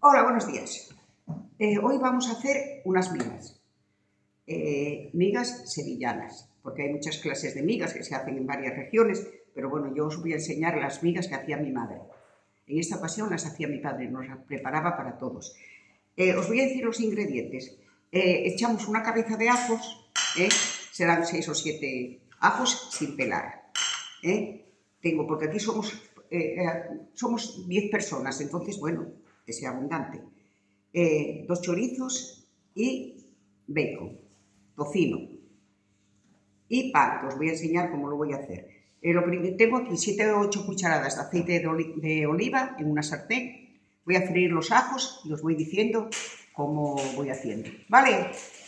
Hola, buenos días. Hoy vamos a hacer unas migas. Migas sevillanas, porque hay muchas clases de migas que se hacen en varias regiones, pero bueno, yo os voy a enseñar las migas que hacía mi madre. En esta ocasión las hacía mi padre, nos las preparaba para todos. Os voy a decir los ingredientes. Echamos una cabeza de ajos, serán 6 o 7 ajos sin pelar. Porque aquí somos 10 personas, entonces, bueno, que sea abundante. 2 chorizos y bacon, tocino y pan, que os voy a enseñar cómo lo voy a hacer. Tengo aquí 7 o 8 cucharadas de aceite de oliva en una sartén. Voy a freír los ajos y os voy diciendo cómo voy haciendo, ¿vale?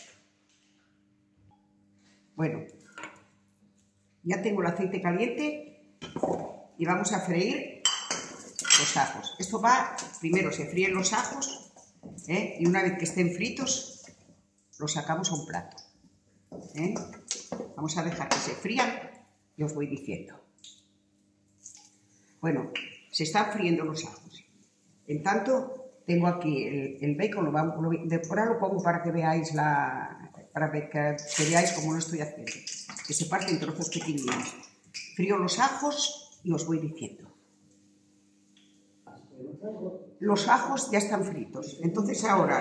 Bueno, ya tengo el aceite caliente y vamos a freír los ajos. Esto va, primero se fríen los ajos, y una vez que estén fritos, los sacamos a un plato. Vamos a dejar que se frían y os voy diciendo. Bueno, se están friendo los ajos. En tanto, tengo aquí el bacon, ahora lo pongo para que veáis que veáis cómo lo estoy haciendo. Que se parte en trozos pequeñitos. Frío los ajos y os voy diciendo. Los ajos ya están fritos. Entonces ahora...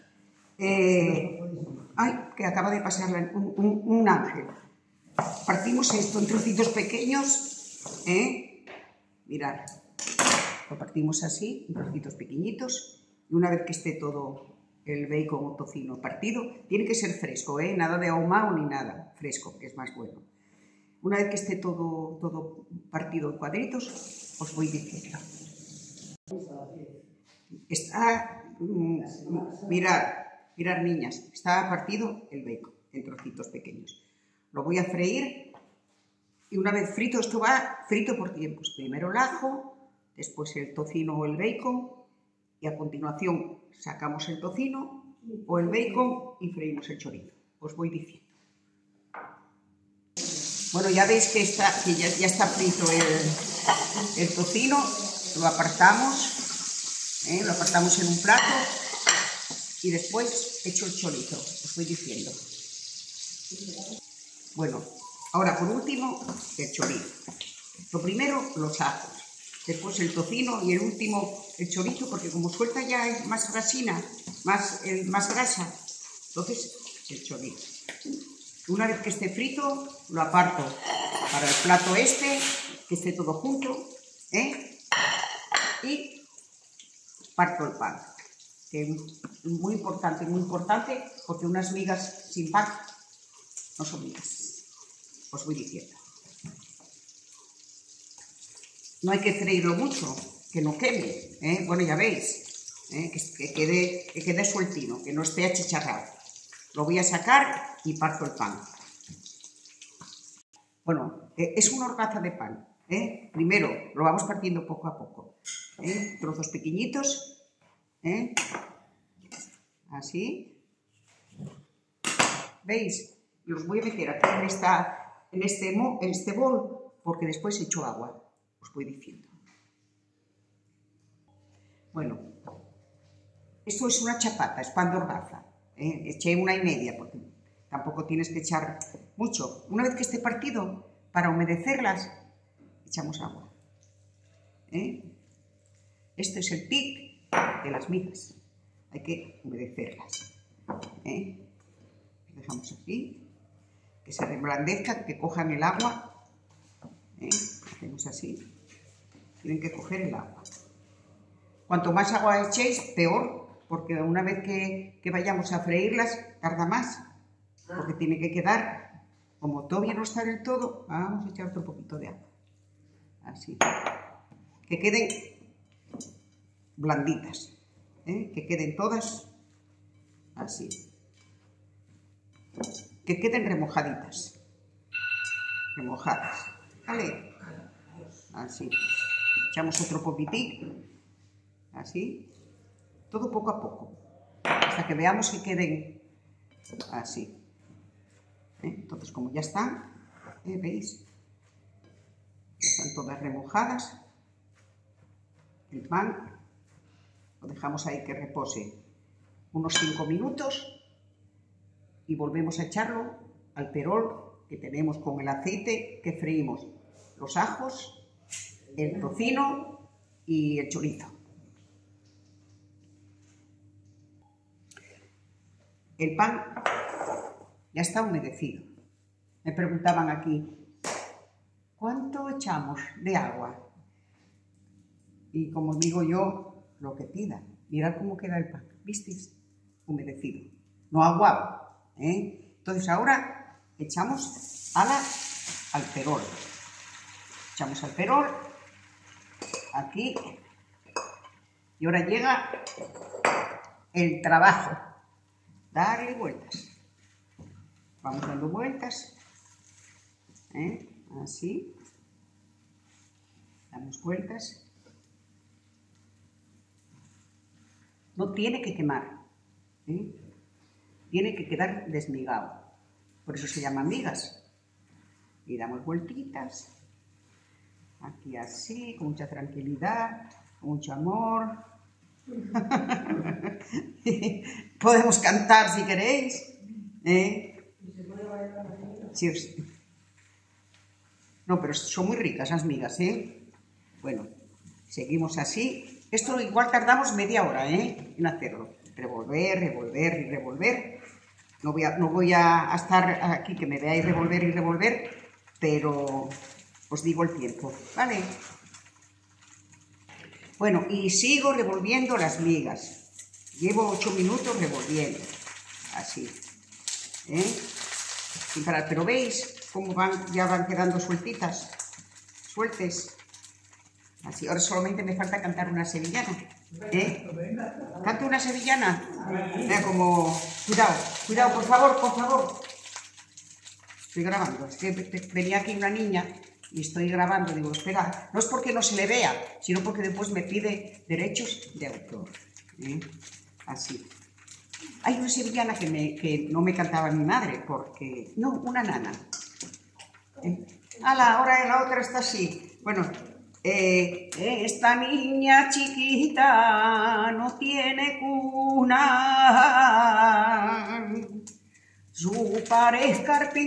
¡ay! Que acaba de pasar un ángel. Partimos esto en trocitos pequeños. Mirad. Lo partimos así, en trocitos pequeñitos. Y una vez que esté todo el bacon o tocino partido, tiene que ser fresco, nada de ahumado ni nada. Fresco, que es más bueno. Una vez que esté todo partido en cuadritos, os voy diciendo. Está, mirad niñas, está partido el bacon en trocitos pequeños. Lo voy a freír y una vez frito, esto va frito por tiempos. Primero el ajo, después el tocino o el bacon y a continuación sacamos el tocino o el bacon y freímos el chorizo. Os voy diciendo. Bueno, ya veis que ya está frito el tocino, lo apartamos. Lo apartamos en un plato y después echo el chorizo, os voy diciendo. Bueno, ahora por último el chorizo. Lo primero los ajos, después el tocino y el último el chorizo, porque como suelta ya más grasina, más grasa, entonces el chorizo. Una vez que esté frito lo aparto para el plato que esté todo junto, y parto el pan, que es muy importante, porque unas migas sin pan no son migas. Os voy diciendo. No hay que freírlo mucho, que no queme, Bueno, ya veis, que quede sueltino, que no esté achicharrado. Lo voy a sacar y parto el pan. Bueno, es una horcaza de pan. Primero lo vamos partiendo poco a poco. Trozos pequeñitos, así. ¿Veis? Los voy a meter aquí en este bol, porque después echo agua, os voy diciendo. Bueno, esto es una chapata, es pan de horgaza. Eché 1,5, porque tampoco tienes que echar mucho. Una vez que esté partido, para humedecerlas, echamos agua. Este es el tic de las migas. Hay que humedecerlas. Dejamos aquí, que se reblandezcan, que cojan el agua. Hacemos así. Tienen que coger el agua. Cuanto más agua echéis, peor, porque una vez que vayamos a freírlas, tarda más. Porque tiene que quedar, como todavía no está del todo, vamos a echar otro poquito de agua. Así. Que queden blanditas, que queden todas así, que queden remojaditas, ¿vale? Así, echamos otro poquitín, así, todo poco a poco, hasta que veamos que queden así. Entonces, como ya están, ¿veis? Ya están todas remojadas, el pan. Lo dejamos ahí que repose unos 5 minutos y volvemos a echarlo al perol que tenemos con el aceite que freímos los ajos, el tocino y el chorizo. El pan ya está humedecido. Me preguntaban aquí, ¿cuánto echamos de agua? Y como digo yo, lo que pida. Mirad cómo queda el pan, ¿visteis? Humedecido, no aguado, ¿eh? Entonces ahora echamos al perol. Echamos al perol, aquí, y ahora llega el trabajo. Darle vueltas. Vamos dando vueltas, así. Damos vueltas. No tiene que quemar, tiene que quedar desmigado. Por eso se llaman migas. Y damos vueltitas. Aquí así, con mucha tranquilidad, con mucho amor. Podemos cantar si queréis. Sí, no, pero son muy ricas las migas, Bueno, seguimos así. Esto igual tardamos media hora, en hacerlo. Revolver, revolver y revolver. No voy a estar aquí que me veáis revolver y revolver, pero os digo el tiempo, ¿vale? Bueno, y sigo revolviendo las migas. Llevo 8 minutos revolviendo, así, sin parar. Pero ¿veis cómo ya van quedando sueltitas? Sueltes. Así, ahora solamente me falta cantar una sevillana. ¿Canto una sevillana? Como, cuidado, por favor. Estoy grabando, es que venía aquí una niña y estoy grabando, digo, espera, no es porque no se le vea, sino porque después me pide derechos de autor. Así. Hay una sevillana que no me cantaba mi madre, porque... No, una nana. Ahora la otra está así. Bueno, esta niña chiquita no tiene cuna. Su padre es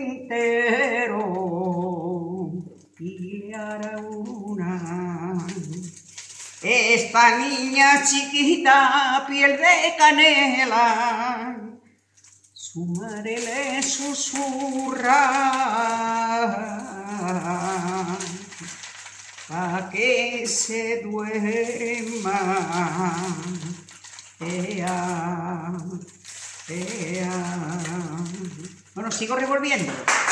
carpintero y le hará una. Esta niña chiquita, piel de canela, su madre le susurra pa' que se duerma. Bueno, sigo revolviendo.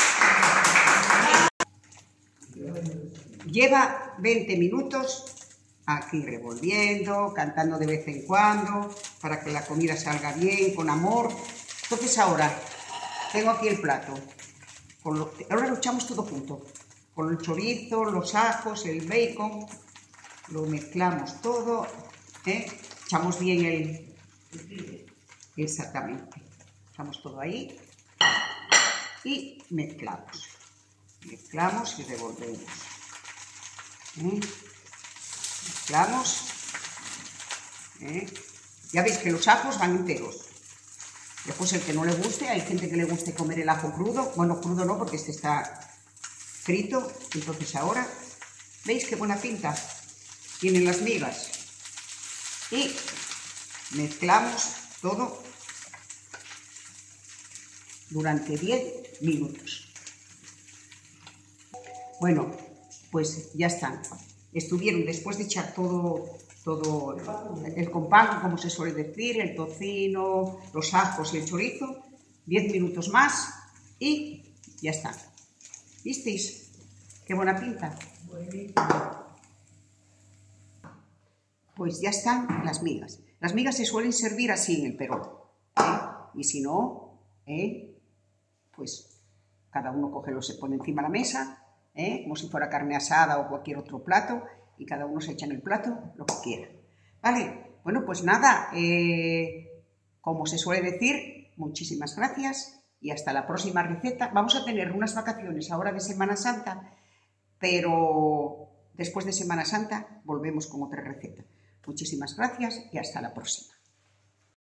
Lleva 20 minutos aquí revolviendo, cantando de vez en cuando, para que la comida salga bien, con amor. Entonces ahora tengo aquí el plato. Ahora lo echamos todo junto. Con el chorizo, los ajos, el bacon. Lo mezclamos todo. Echamos bien Exactamente. Echamos todo ahí. Y mezclamos. Mezclamos y revolvemos. Mezclamos. Ya veis que los ajos van enteros. Después el que no le guste, hay gente que le guste comer el ajo crudo. Bueno, crudo no, porque este está frito. Entonces ahora, ¿veis qué buena pinta tienen las migas? Y mezclamos todo durante 10 minutos. Bueno, pues ya están. Estuvieron, después de echar todo el compango, como se suele decir, el tocino, los ajos y el chorizo, 10 minutos más y ya está. ¿Visteis? Qué buena pinta. Pues ya están las migas. Las migas se suelen servir así en el perol, y si no, pues cada uno coge, se pone encima de la mesa, como si fuera carne asada o cualquier otro plato, y cada uno se echa en el plato lo que quiera. Vale, bueno, pues nada, como se suele decir, muchísimas gracias y hasta la próxima receta. Vamos a tener unas vacaciones ahora de Semana Santa, pero después de Semana Santa volvemos con otra receta. Muchísimas gracias y hasta la próxima.